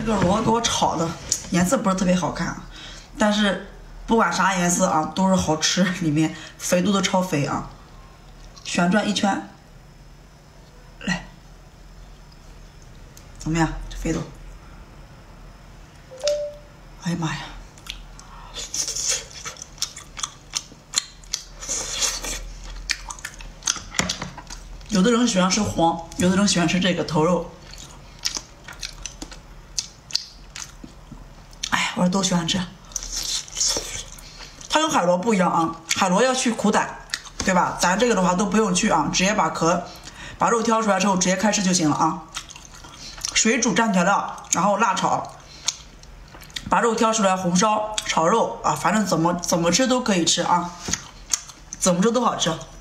这个螺给我炒的颜色不是特别好看，但是不管啥颜色啊都是好吃，里面肥度都超肥啊！旋转一圈，来，怎么样？这肥度？哎呀妈呀！有的人喜欢吃黄，有的人喜欢吃这个头肉。哎，我都喜欢吃。它跟海螺不一样啊，海螺要去苦胆，对吧？咱这个的话都不用去啊，直接把壳、把肉挑出来之后直接开吃就行了啊。水煮蘸调料，然后辣炒，把肉挑出来红烧、炒肉啊，反正怎么吃都可以吃啊，怎么吃都好吃。